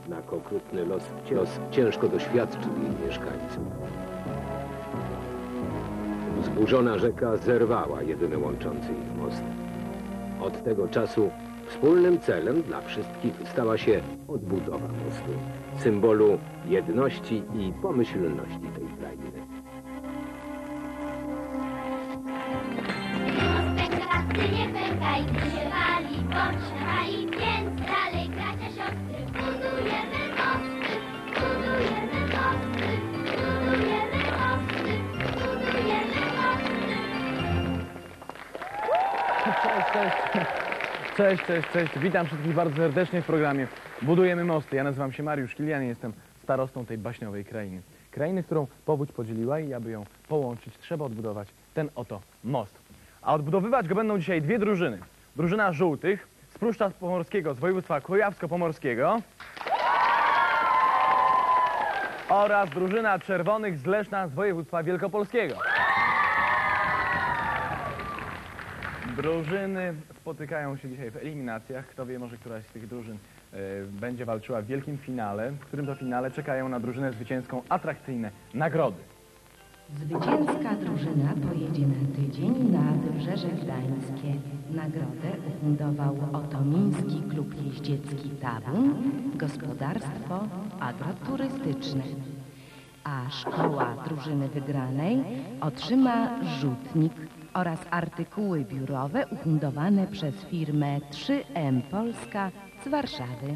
jednak okrutny los ciężko doświadczył jej mieszkańców. Wzburzona rzeka zerwała jedyny łączący ich most. Od tego czasu wspólnym celem dla wszystkich stała się odbudowa mostu, symbolu jedności i pomyślności tej krainy. Mostek radcy nie pękaj, gdy się wali, bądź na fali, więc dalej bracia siostry. Budujemy mosty, budujemy mosty, budujemy mosty, budujemy mosty. Cześć. Witam wszystkich bardzo serdecznie w programie Budujemy Mosty. Ja nazywam się Mariusz Kilian i jestem starostą tej baśniowej krainy. Krainy, którą powódź podzieliła i aby ją połączyć, trzeba odbudować ten oto most. A odbudowywać go będą dzisiaj dwie drużyny. Drużyna żółtych z Pruszcza Pomorskiego, z województwa kujawsko-pomorskiego oraz drużyna czerwonych z Leszna, z województwa wielkopolskiego. Drużyny spotykają się dzisiaj w eliminacjach. Kto wie, może któraś z tych drużyn będzie walczyła w wielkim finale, w którym to finale czekają na drużynę zwycięską atrakcyjne nagrody. Zwycięska drużyna pojedzie na tydzień na Wybrzeże Gdańskie. Nagrodę ufundował Otomiński Klub Jeździecki Tabun, Gospodarstwo Agroturystyczne. A szkoła drużyny wygranej otrzyma rzutnik oraz artykuły biurowe ufundowane przez firmę 3M Polska z Warszawy.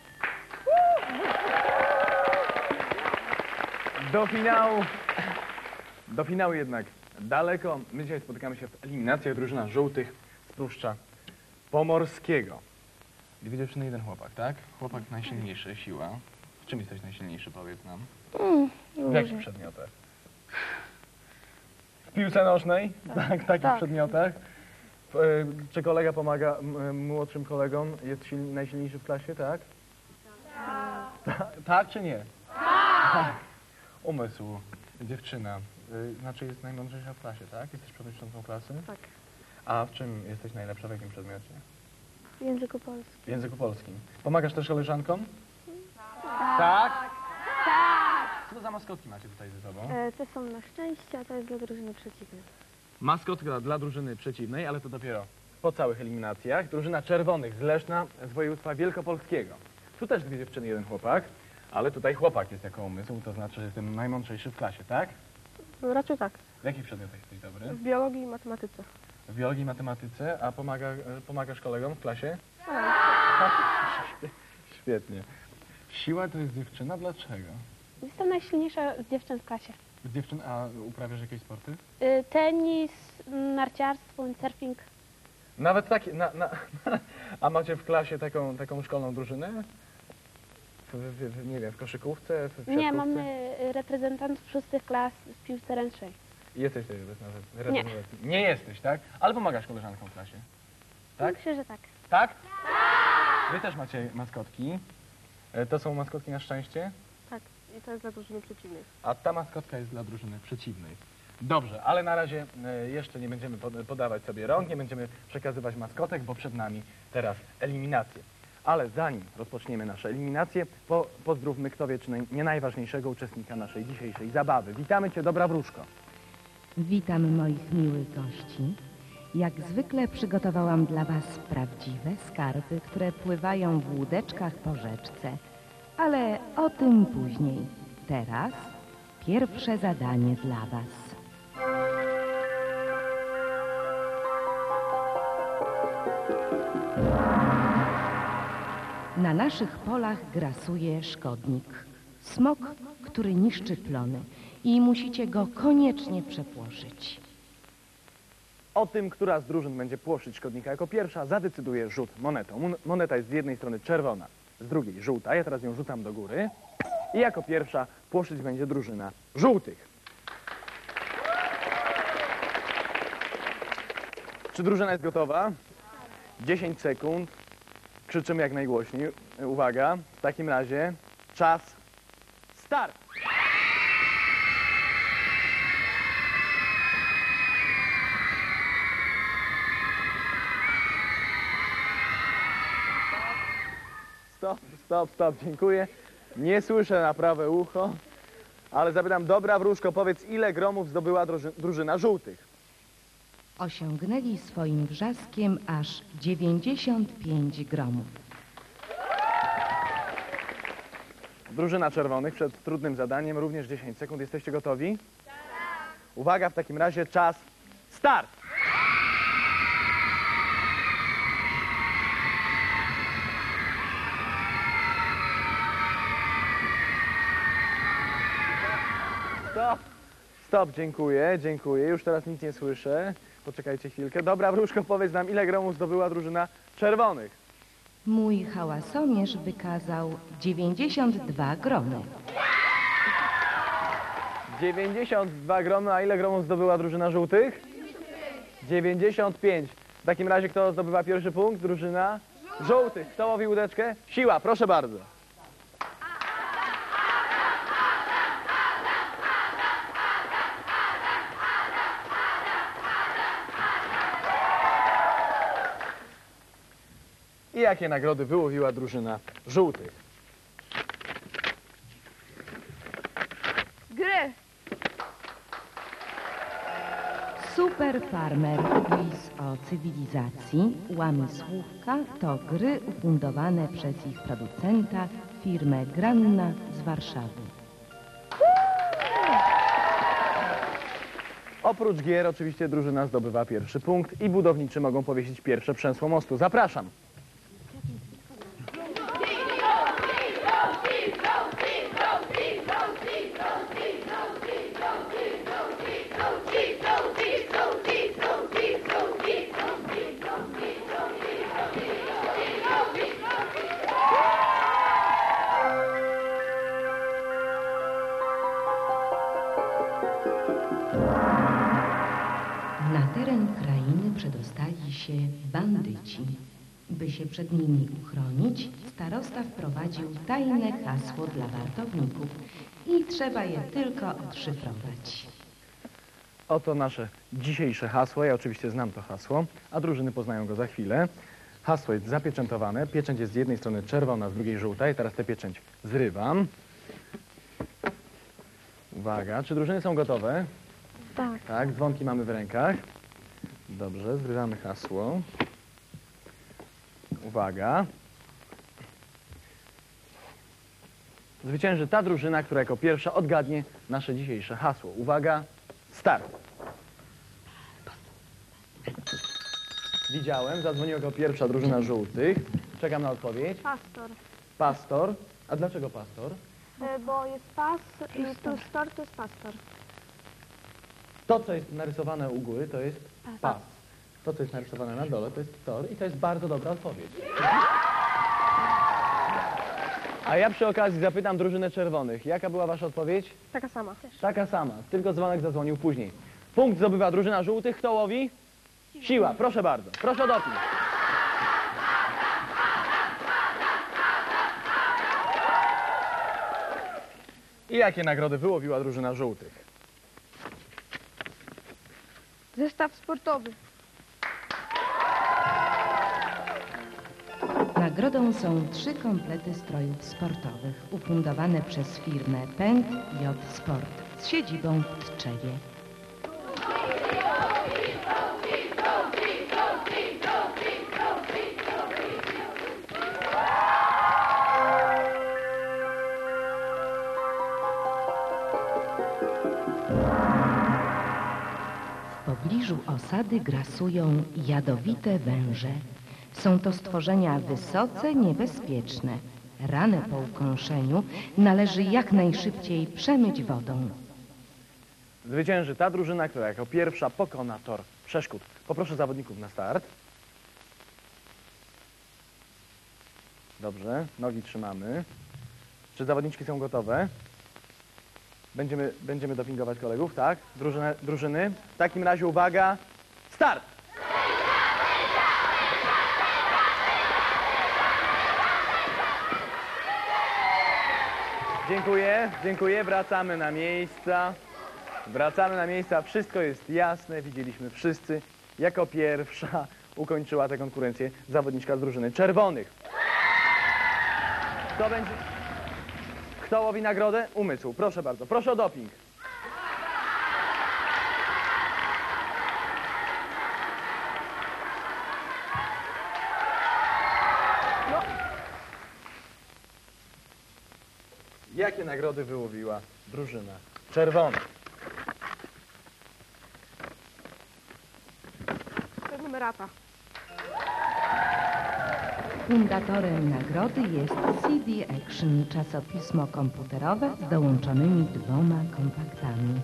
Do finału jednak daleko. My dzisiaj spotykamy się w eliminacjach. Drużyna żółtych z Pruszcza Pomorskiego. Dwie dziewczyny, jeden chłopak, tak? Chłopak najsilniejszy, siła. W czym jesteś najsilniejszy, powiedz nam? W jakich przedmiotach? W piłce nożnej? Tak, w takich przedmiotach. Czy kolega pomaga młodszym kolegom? Jest najsilniejszy w klasie, tak? Tak czy nie? Tak! Umysł, dziewczyna. Znaczy jest najmądrzejsza w klasie, tak? Jesteś przewodniczącą klasy? Tak. A w czym jesteś najlepsza, w jakim przedmiocie? W języku polskim. W języku polskim. Pomagasz też koleżankom? Tak? Co to za maskotki macie tutaj ze sobą? Te są na szczęście, a to jest dla drużyny przeciwnej. Maskotka dla drużyny przeciwnej, ale to dopiero po całych eliminacjach. Drużyna czerwonych z Leszna, z województwa wielkopolskiego. Tu też dwie dziewczyny, jeden chłopak, ale tutaj chłopak jest jako umysł, to znaczy, że jestem najmądrzejszy w klasie, tak? No, raczej tak. W jakich przedmiotach jesteś dobry? W biologii i matematyce. W biologii i matematyce, a pomagasz kolegom w klasie? Świetnie. Siła to jest dziewczyna, dlaczego? Jestem najsilniejsza z dziewczyn w klasie. Dziewczyn, a uprawiasz jakieś sporty? Tenis, narciarstwo, windsurfing. Nawet takie, a macie w klasie taką szkolną drużynę? Nie wiem, w koszykówce, w siatkówce? Nie, mamy reprezentantów szóstych klas w piłce ręcznej. Jesteś tutaj nawet. Nie. Nie jesteś, tak? Ale pomagasz koleżankom w klasie. Tak? Myślę, że tak. Tak? Wy też macie maskotki. To są maskotki na szczęście? Tak. I to jest dla drużyny przeciwnej. A ta maskotka jest dla drużyny przeciwnej. Dobrze, ale na razie jeszcze nie będziemy podawać sobie rąk, nie będziemy przekazywać maskotek, bo przed nami teraz eliminacje. Ale zanim rozpoczniemy nasze eliminacje, pozdrówmy, kto wie, czy nie najważniejszego uczestnika naszej dzisiejszej zabawy. Witamy Cię, dobra wróżko. Witam moich miłych gości. Jak zwykle przygotowałam dla Was prawdziwe skarby, które pływają w łódeczkach po rzeczce. Ale o tym później. Teraz pierwsze zadanie dla Was. Na naszych polach grasuje szkodnik. Smok, który niszczy plony i musicie go koniecznie przepłoszyć. O tym, która z drużyn będzie płoszyć szkodnika jako pierwsza, zadecyduje rzut monetą. Moneta jest z jednej strony czerwona, z drugiej żółta. Ja teraz ją rzucam do góry i jako pierwsza płoszyć będzie drużyna żółtych. Czy drużyna jest gotowa? 10 sekund. Krzyczymy jak najgłośniej. Uwaga, w takim razie czas start! stop, dziękuję. Nie słyszę na prawe ucho, ale zapytam, dobra wróżko, powiedz, ile gromów zdobyła drużyna żółtych? Osiągnęli swoim wrzaskiem aż 95 gromów. Drużyna czerwonych przed trudnym zadaniem, również 10 sekund. Jesteście gotowi? Tak. Uwaga, w takim razie czas, start! Stop, dziękuję. Już teraz nic nie słyszę. Poczekajcie chwilkę. Dobra, wróżko, powiedz nam, ile gromów zdobyła drużyna czerwonych? Mój hałasomierz wykazał 92 gromy. 92 gromy, a ile gromów zdobyła drużyna żółtych? 95. W takim razie kto zdobywa pierwszy punkt? Drużyna żółtych. Kto łowi łódeczkę? Siła, proszę bardzo. I jakie nagrody wyłowiła drużyna żółtych? Gry. Super Farmer Quiz o cywilizacji, łamisłówka to gry ufundowane przez ich producenta, firmę Granna z Warszawy. Oprócz gier oczywiście drużyna zdobywa pierwszy punkt i budowniczy mogą powiesić pierwsze przęsło mostu. Zapraszam. Na teren krainy przedostali się bandyci. By się przed nimi uchronić, starosta wprowadził tajne hasło dla wartowników i trzeba je tylko odszyfrować. Oto nasze dzisiejsze hasło. Ja oczywiście znam to hasło, a drużyny poznają go za chwilę. Hasło jest zapieczętowane. Pieczęć jest z jednej strony czerwona, z drugiej żółta. I teraz tę pieczęć zrywam. Uwaga, czy drużyny są gotowe? Tak. Tak, dzwonki mamy w rękach. Dobrze, zrywamy hasło. Uwaga. Zwycięży ta drużyna, która jako pierwsza odgadnie nasze dzisiejsze hasło. Uwaga, start. Widziałem, zadzwoniła jako pierwsza drużyna żółtych. Czekam na odpowiedź. Pastor. Pastor. A dlaczego pastor? Bo jest pas i tu stor to jest pastor. To, co jest narysowane u góry, to jest pas. To, co jest narysowane na dole, to jest tor i to jest bardzo dobra odpowiedź. A ja przy okazji zapytam drużynę czerwonych. Jaka była wasza odpowiedź? Taka sama. Taka sama, tylko dzwonek zadzwonił później. Punkt zdobywa drużyna żółtych. Kto łowi? Siła, proszę bardzo. Proszę o doping. I jakie nagrody wyłowiła drużyna żółtych? Zestaw sportowy. Nagrodą są 3 komplety strojów sportowych ufundowane przez firmę Pęk J Sport z siedzibą w Tczewie. W pobliżu osady grasują jadowite węże. Są to stworzenia wysoce niebezpieczne. Ranę po ukąszeniu należy jak najszybciej przemyć wodą. Zwycięży ta drużyna, która jako pierwsza pokona tor przeszkód. Poproszę zawodników na start. Dobrze, nogi trzymamy. Czy zawodniczki są gotowe? Będziemy dopingować kolegów, tak? Drużyny. W takim razie uwaga, start! Dziękuję. Wracamy na miejsca. Wszystko jest jasne, widzieliśmy wszyscy. Jako pierwsza ukończyła tę konkurencję zawodniczka z drużyny czerwonych. Kto łowi nagrodę? Umysł. Proszę bardzo. Proszę o doping. No. Jakie nagrody wyłowiła drużyna czerwona? Numerata. Fundatorem nagrody jest CD Action, czasopismo komputerowe z dołączonymi 2 kompaktami.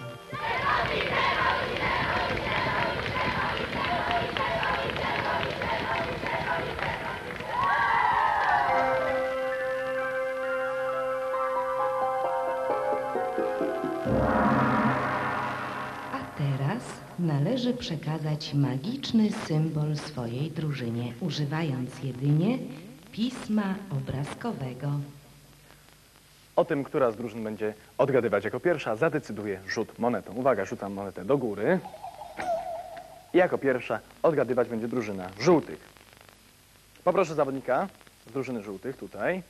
A teraz należy przekazać magiczny symbol swojej drużynie, używając jedynie pisma obrazkowego. O tym, która z drużyn będzie odgadywać jako pierwsza, zadecyduje rzut monetą. Uwaga, rzucam monetę do góry. I jako pierwsza odgadywać będzie drużyna żółtych. Poproszę zawodnika z drużyny żółtych tutaj.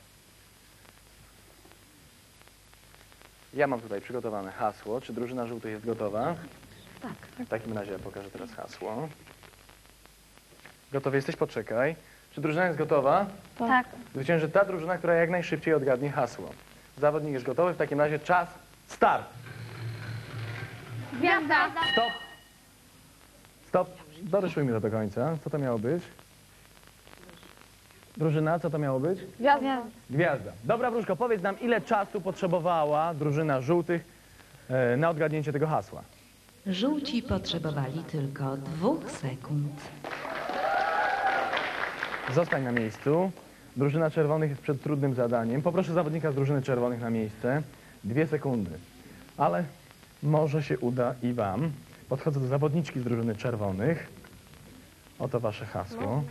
Ja mam tutaj przygotowane hasło. Czy drużyna żółtych jest gotowa? Tak. W takim razie ja pokażę teraz hasło. Gotowy jesteś? Poczekaj. Czy drużyna jest gotowa? Tak. Zwycięży ta drużyna, która jak najszybciej odgadnie hasło. Zawodnik jest gotowy, w takim razie czas, start! Gwiazda. Stop! Stop! Doryszujmy to do końca. Co to miało być? Drużyna, co to miało być? Gwiazda. Gwiazda. Dobra, Wróżko, powiedz nam, ile czasu potrzebowała drużyna żółtych na odgadnięcie tego hasła? Żółci potrzebowali tylko 2 sekund. Zostań na miejscu. Drużyna czerwonych jest przed trudnym zadaniem. Poproszę zawodnika z drużyny czerwonych na miejsce. 2 sekundy. Ale może się uda i wam. Podchodzę do zawodniczki z drużyny czerwonych. Oto wasze hasło.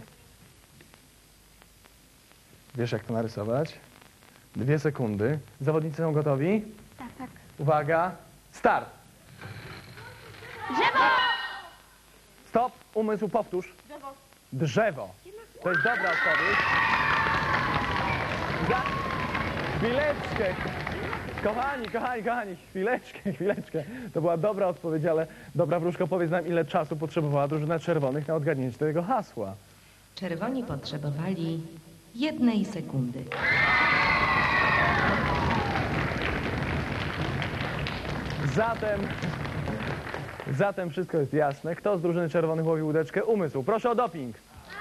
Wiesz, jak to narysować? 2 sekundy. Zawodnicy są gotowi? Tak, tak. Uwaga, start! Drzewo! Stop, umysł, powtórz. Drzewo. Drzewo. To jest dobra odpowiedź. Chwileczkę. Kochani, chwileczkę. To była dobra odpowiedź, ale dobra, Wróżko, powiedz nam, ile czasu potrzebowała drużyna czerwonych na odgadnięcie tego hasła. Czerwoni potrzebowali 1 sekundy. Zatem wszystko jest jasne. Kto z drużyny czerwonych łowi łódeczkę? Umysł. Proszę o doping.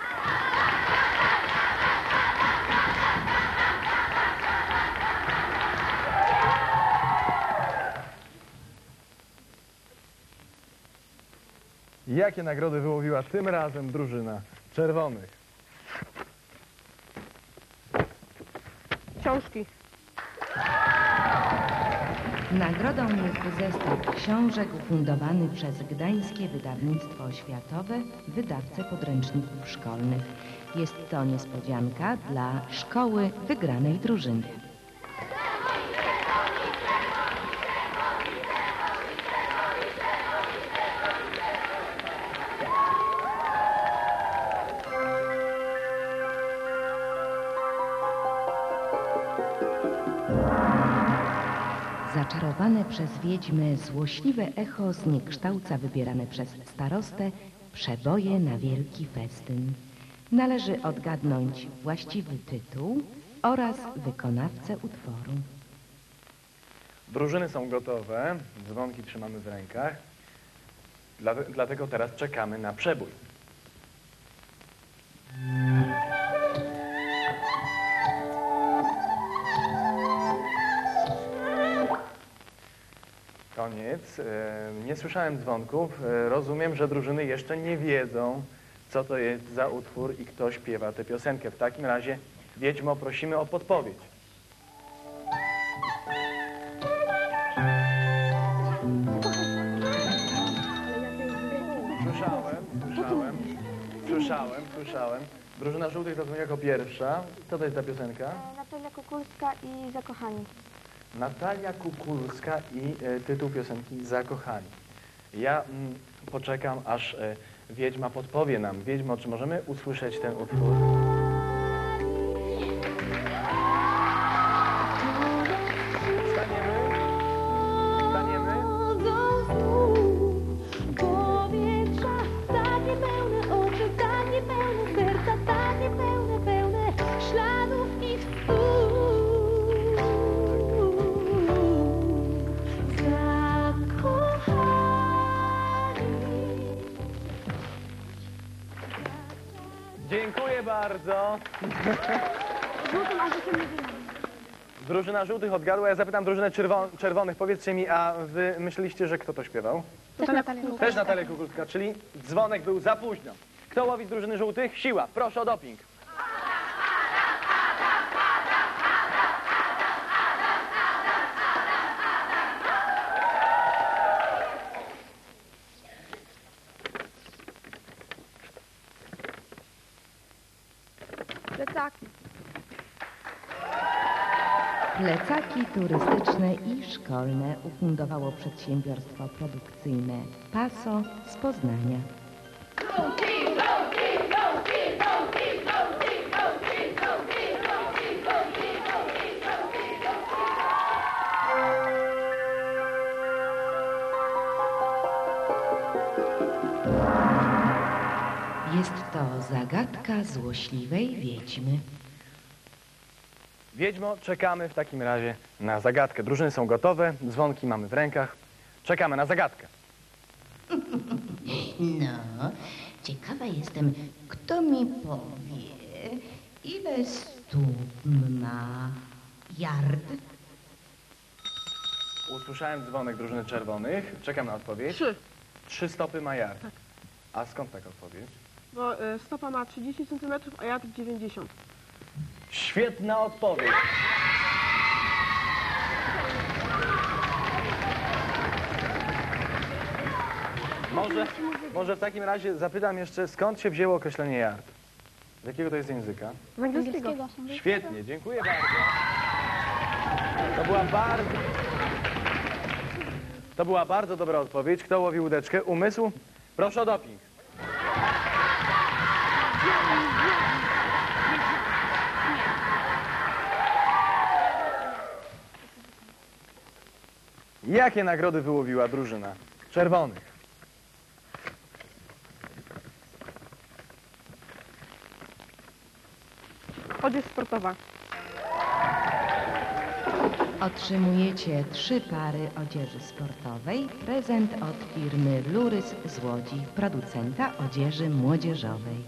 Jakie nagrody wyłowiła tym razem drużyna czerwonych? Książki. Nagrodą jest zestaw książek ufundowany przez Gdańskie Wydawnictwo Oświatowe, wydawcę podręczników szkolnych. Jest to niespodzianka dla szkoły wygranej drużyny. Zaczarowane przez wiedźmy złośliwe echo zniekształca wybierane przez starostę przeboje na wielki festyn. Należy odgadnąć właściwy tytuł oraz wykonawcę utworu. Drużyny są gotowe, dzwonki trzymamy w rękach, dlatego teraz czekamy na przebój. Koniec. Nie słyszałem dzwonków. Rozumiem, że drużyny jeszcze nie wiedzą, co to jest za utwór i kto śpiewa tę piosenkę. W takim razie, wiedźmo, prosimy o podpowiedź. Słyszałem. Drużyna żółtych zadzwoni jako pierwsza. Co to jest ta piosenka? Natalia Kukulska i Zakochani. Natalia Kukulska i tytuł piosenki Zakochani. Ja poczekam, aż wiedźma podpowie nam. Wiedźmo, czy możemy usłyszeć ten utwór? bardzo. Drużyna żółtych odgadła, ja zapytam drużynę czerwonych. Powiedzcie mi, a wy myśleliście, że kto to śpiewał? Też Natalia Kukulska, czyli dzwonek był za późno. Kto łowi z drużyny żółtych? Siła. Proszę o doping. Plecaki. Plecaki turystyczne i szkolne ufundowało przedsiębiorstwo produkcyjne Paso z Poznania. Jest to zagadka złośliwej wiedźmy. Wiedźmo, czekamy w takim razie na zagadkę. Drużyny są gotowe, dzwonki mamy w rękach. Czekamy na zagadkę. No, ciekawa jestem, kto mi powie, ile stóp ma yard? Usłyszałem dzwonek drużyny czerwonych. Czekam na odpowiedź. 3. 3 stopy ma yard. A skąd taka odpowiedź? Bo stopa ma 30 cm, a jad 90. Świetna odpowiedź. Może w takim razie zapytam jeszcze, skąd się wzięło określenie yard? Z jakiego to jest języka? Z angielskiego. Świetnie, dziękuję bardzo. To była bardzo dobra odpowiedź. Kto łowi łódeczkę? Umysł? Proszę o doping. Jakie nagrody wyłowiła drużyna czerwonych? Odzież sportowa. Otrzymujecie 3 pary odzieży sportowej, prezent od firmy Lurys z Łodzi, producenta odzieży młodzieżowej.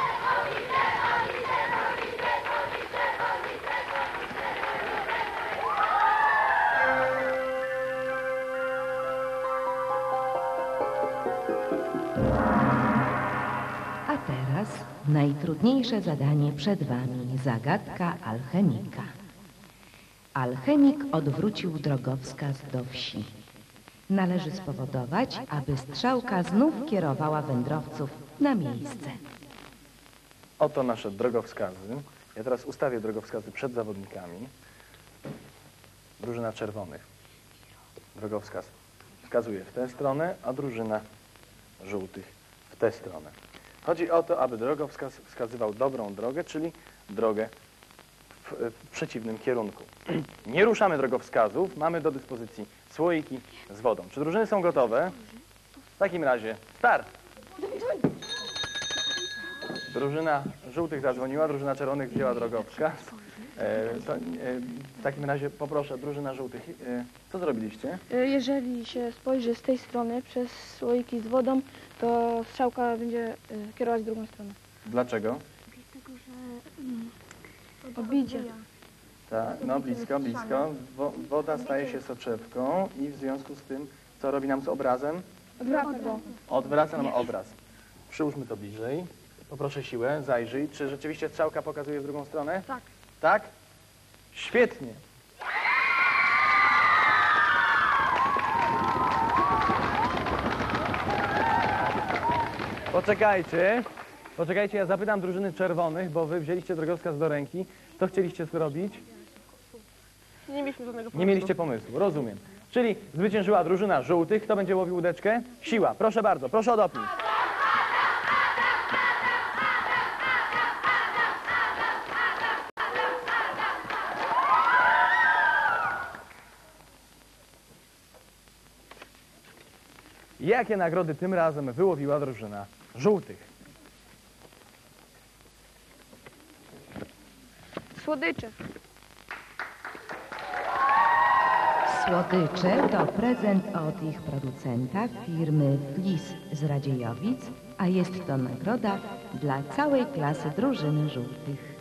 A teraz najtrudniejsze zadanie przed Wami, zagadka alchemika. Alchemik odwrócił drogowskaz do wsi. Należy spowodować, aby strzałka znów kierowała wędrowców na miejsce. Oto nasze drogowskazy. Ja teraz ustawię drogowskazy przed zawodnikami. Drużyna czerwonych. Drogowskaz wskazuje w tę stronę, a drużyna żółtych w tę stronę. Chodzi o to, aby drogowskaz wskazywał dobrą drogę, czyli drogę w przeciwnym kierunku. Nie ruszamy drogowskazów, mamy do dyspozycji słoiki z wodą. Czy drużyny są gotowe? W takim razie start! Drużyna żółtych zadzwoniła, drużyna czerwonych wzięła drogowskaz. W takim razie poproszę, drużyna żółtych, co zrobiliście? Jeżeli się spojrzy z tej strony przez słoiki z wodą, to strzałka będzie kierować w drugą stronę. Dlaczego? Odbicie. Tak, no blisko, blisko. Woda staje się soczewką i w związku z tym, co robi nam z obrazem? Odwraca nam obraz. Przyłóżmy to bliżej. Poproszę siłę, zajrzyj. Czy rzeczywiście strzałka pokazuje w drugą stronę? Tak. Tak? Świetnie. Poczekajcie, ja zapytam drużyny czerwonych, bo wy wzięliście drogowskaz do ręki. Co chcieliście zrobić? Nie mieliśmy żadnego pomysłu. Nie mieliście pomysłu, rozumiem. Czyli zwyciężyła drużyna żółtych. Kto będzie łowił łódeczkę? Siła. Proszę bardzo, proszę o doping. Jakie nagrody tym razem wyłowiła drużyna żółtych? Słodycze. Słodycze to prezent od ich producenta, firmy Flis z Radziejowic, a jest to nagroda dla całej klasy drużyny żółtych.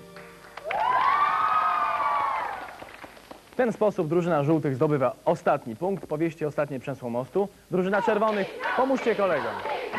W ten sposób drużyna żółtych zdobywa ostatni punkt. Powieście ostatnie przęsło mostu. Drużyna czerwonych, pomóżcie kolegom.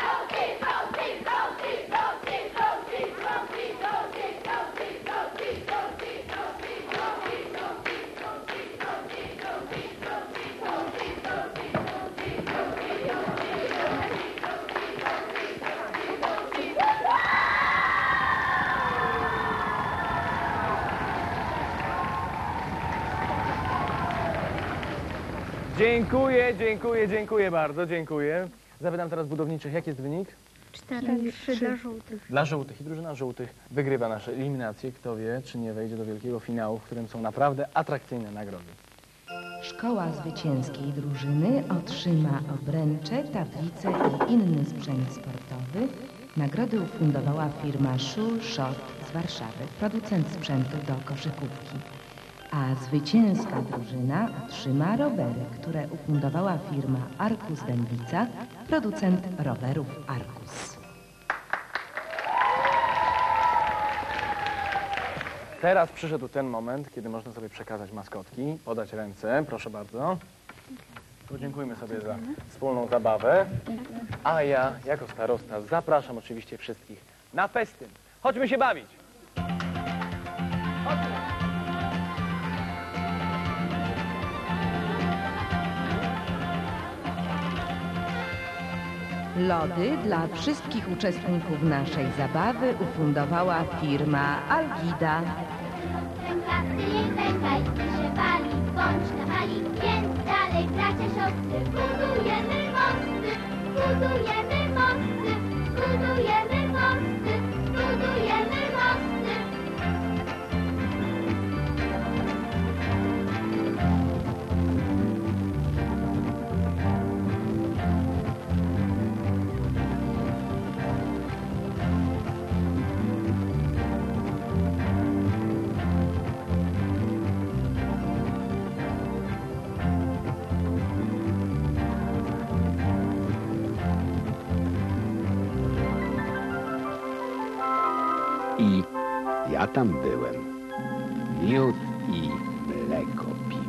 Dziękuję bardzo, dziękuję. Zapytam teraz budowniczych, jaki jest wynik? 4-3 dla żółtych. Dla żółtych i drużyna żółtych wygrywa nasze eliminacje. Kto wie, czy nie wejdzie do wielkiego finału, w którym są naprawdę atrakcyjne nagrody. Szkoła zwycięskiej drużyny otrzyma obręcze, tablice i inny sprzęt sportowy. Nagrody ufundowała firma Sure Shot z Warszawy, producent sprzętu do koszykówki. A zwycięska drużyna otrzyma rowery, które ufundowała firma Arkus Dębica, producent rowerów Arkus. Teraz przyszedł ten moment, kiedy można sobie przekazać maskotki, podać ręce, proszę bardzo. Podziękujmy sobie za wspólną zabawę. A ja, jako starosta, zapraszam oczywiście wszystkich na festyn. Chodźmy się bawić! Chodźmy. Lody dla wszystkich uczestników naszej zabawy ufundowała firma Algida. Klasy nie pękaj, gdy się wali, bądź na fali, więc dalej bracia, siostry, budujemy mosty, budujemy mosty, budujemy mosty, budujemy mosty. I ja tam byłem. Miód i mleko piłem.